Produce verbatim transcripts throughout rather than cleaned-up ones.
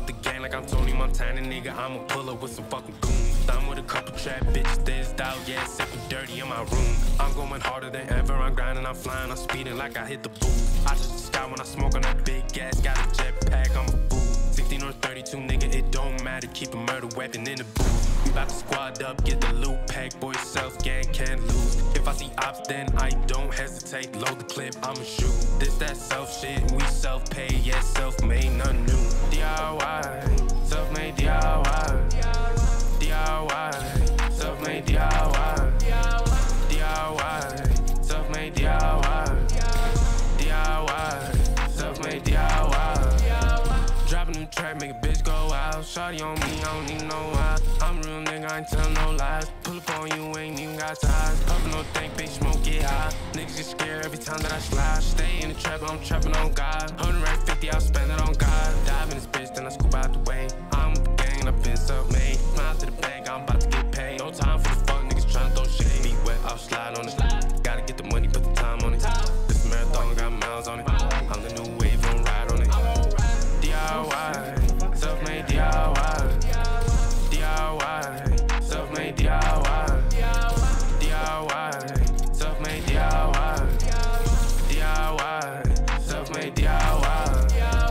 with the gang like I'm Tony Montana, nigga. I'ma pull up with some fucking goons. I'm with a couple trap bitches, this out, yeah, sipping dirty in my room. I'm going harder than ever, I'm grinding, I'm flying, I'm speeding like I hit the booth. I touch the sky when I smoke on that big gas, got a jetpack, I'm a fool. sixteen or thirty-two, nigga, it don't matter, keep a murder weapon in the booth. We bout to squad up, get the loot pack, boy, self gang can't lose. If I see ops, then I don't hesitate, load the clip, I'ma shoot. This that self shit, we self-pay, yeah, self-made, none new. D I Y, self-made D I Y, D I Y, self-made D I Y, D I Y, self-made D I Y, D I Y, self-made D I Y. Dropping the track, make a bitch go out. Shawty on me, I don't need no why. I'm a real nigga, I ain't tell no lies. Pull up on you, ain't even got ties. Puffin' no think, bitch, smoke get high. Niggas get scared every time that I slide. Stay in the trap, I'm trapping on God. one hundred fifty, I'll spend it on God. Dive in this bitch, then I scoop out the way. I'm with the gang, I've been self-made. Smile to the bank, I'm about to get paid. No time for the fuck niggas tryna throw shade. Feet wet, I'll slide on it. Gotta get the money, put the time on it. This marathon got miles on it. I'm the new wave, don't ride on it. D I Y, self-made D I Y, D I Y, self-made D I Y, D I Y, self-made D I Y, D I Y, self-made D I Y,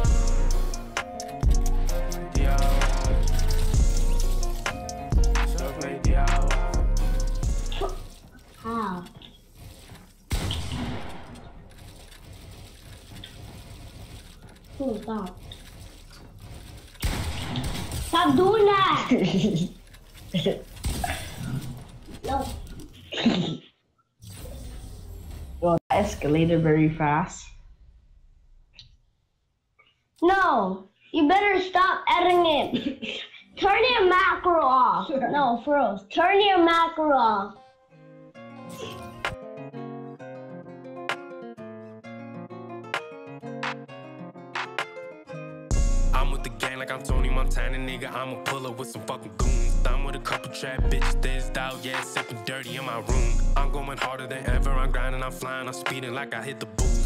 D I Y, self-made D I Y. How? Oh, stop. Stop doing that! No. Well, that escalated very fast. No, you better stop editing it. Turn your macro off. No, for real. Turn your macro off. I'm with the gang like I'm Tony Montana, nigga. I'ma pull up with some fucking goons. I'm with a couple trap bitches, this out, yeah, sipping dirty in my room. I'm going harder than ever, I'm grinding, I'm flying, I'm speeding like I hit the booth.